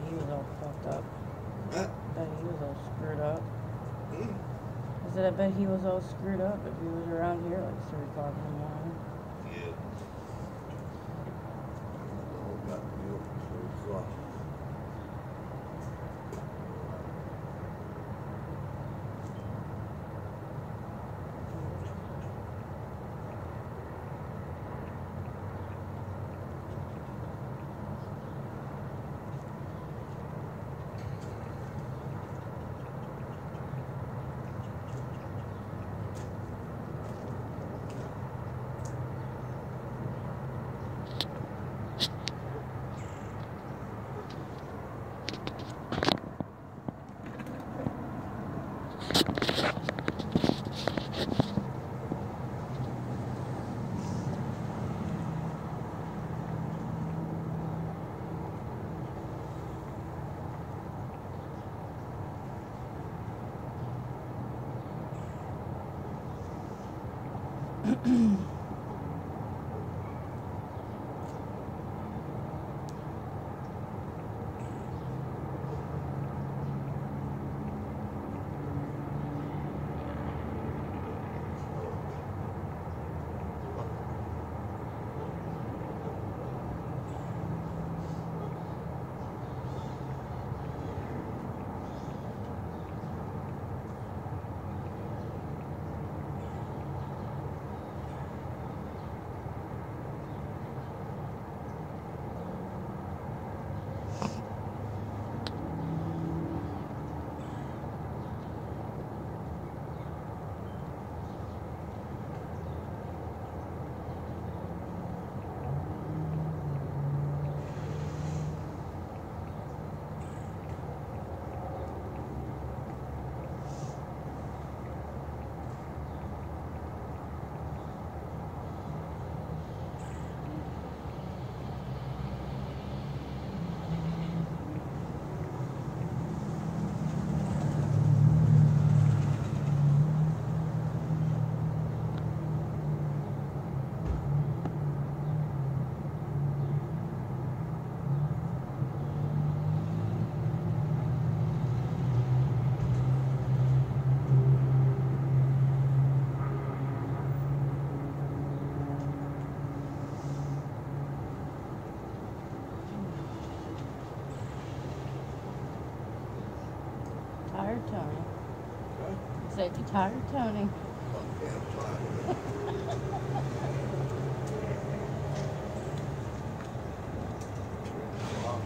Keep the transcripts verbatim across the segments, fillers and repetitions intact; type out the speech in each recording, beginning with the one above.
he was all fucked up. Huh? I bet he was all screwed up. Hmm? I said, I bet he was all screwed up if he was around here like three o'clock in the morning. Yeah. The whole got me up so exhausted. Tired Tony. Huh? I said, you tired Tony? Okay, I'm tired. Wow.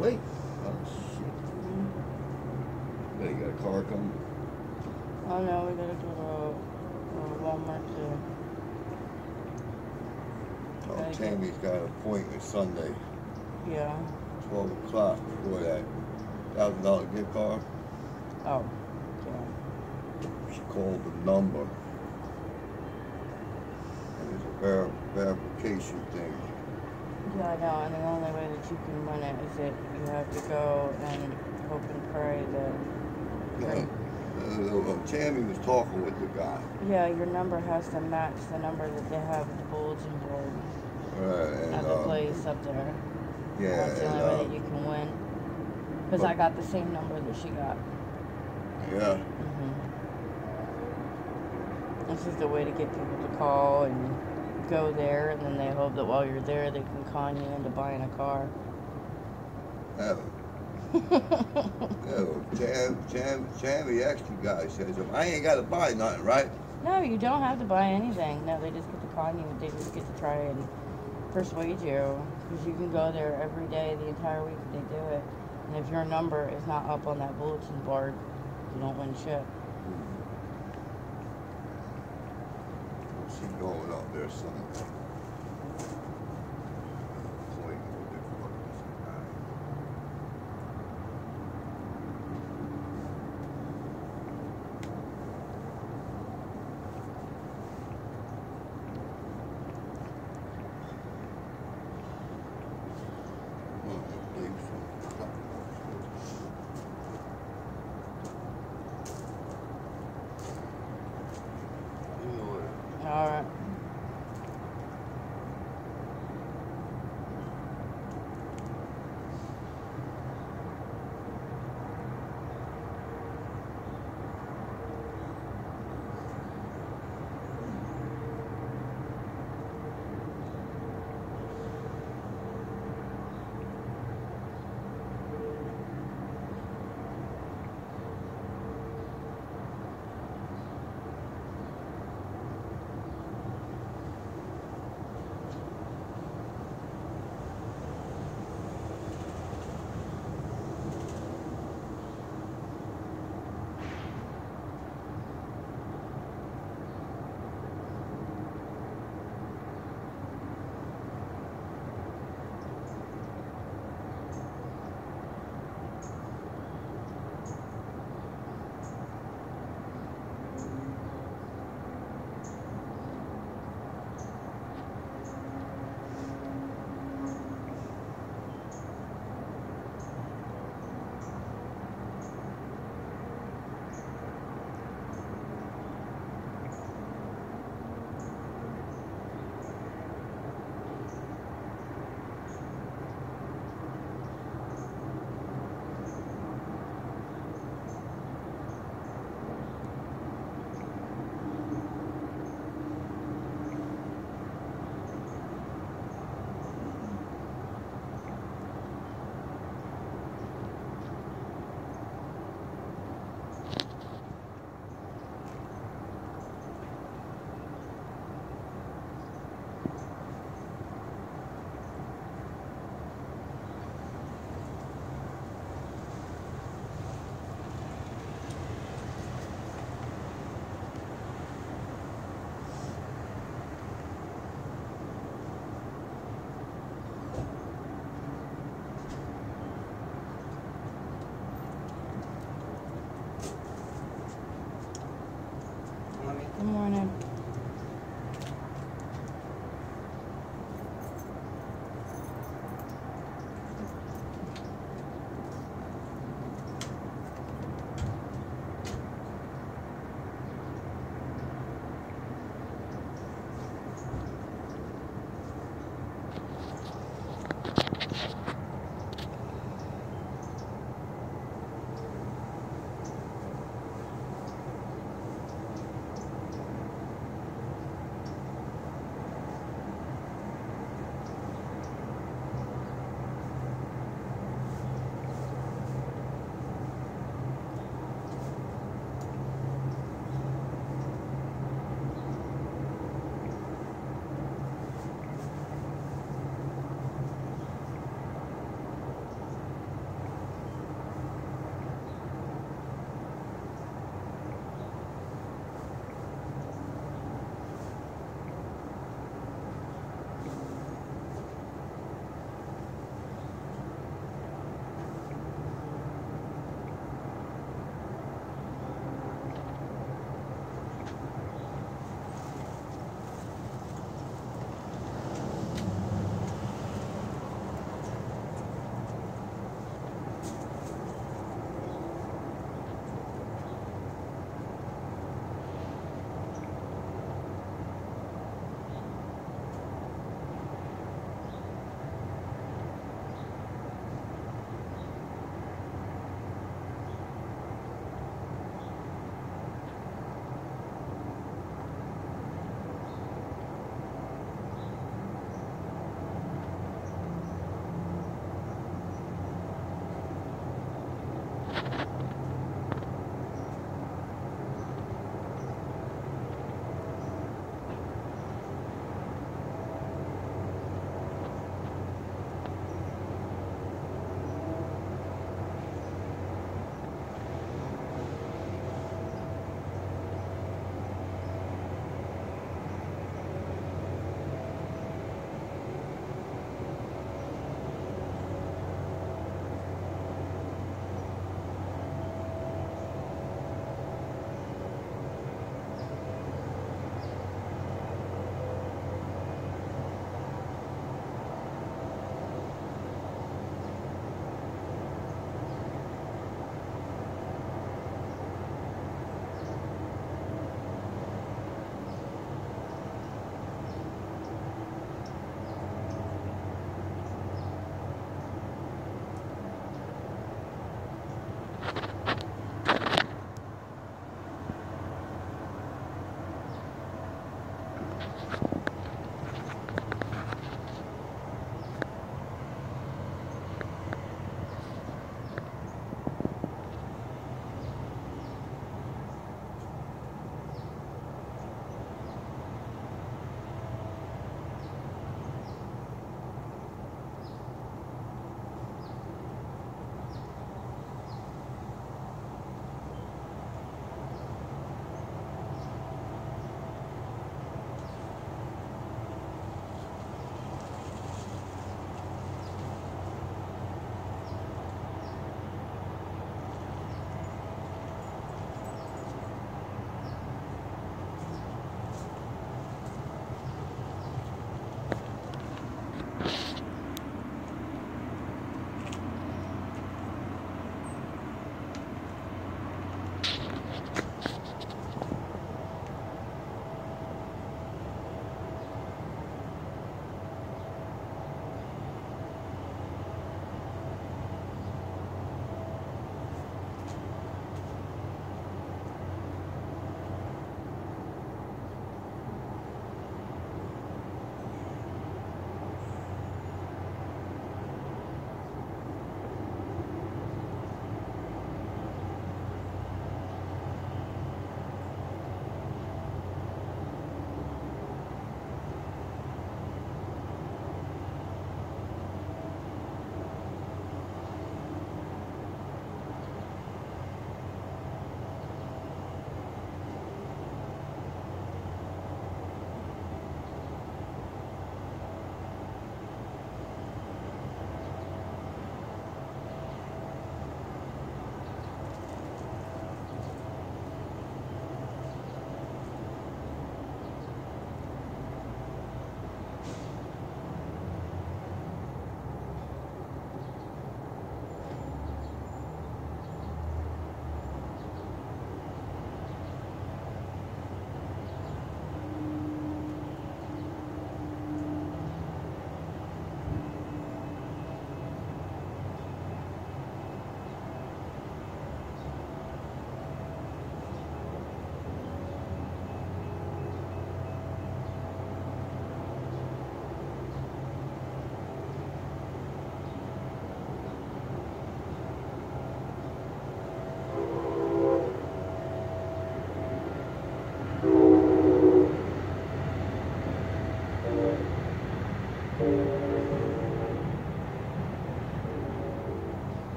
wait. Oh, shit. Mm-hmm. Hey, you got a car coming? Oh no, we gotta go to uh, Walmart to. Oh, Gotta get- Tammy's got an appointment Sunday, Yeah. twelve o'clock for that thousand dollar gift card. Oh. Yeah. She called the number. And it's a ver- verification thing. Yeah, I know, and the only way that you can win it is that you have to go and hope and pray that. Uh, uh, uh, Tammy was talking with the guy. Yeah, your number has to match the number that they have at the bulletin board Uh, and, at the uh, place up there. Yeah, That's the and, only way uh, that you can win. Because I got the same number that she got. yeah. hmm This is the way to get people to call and go there, and then they hope that while you're there, they can con you into buying a car. Oh. Oh, Tam, Tam, Tammy actually guy says, I ain't got to buy nothing, right? No, you don't have to buy anything. No, they just get to con you. They just get to try and persuade you. Because you can go there every day, the entire week that they do it. And if your number is not up on that bulletin board, you don't win shit. What's he going up there, son? Wait, what the fuck is this guy? Oh, I think so. You know what? Alright.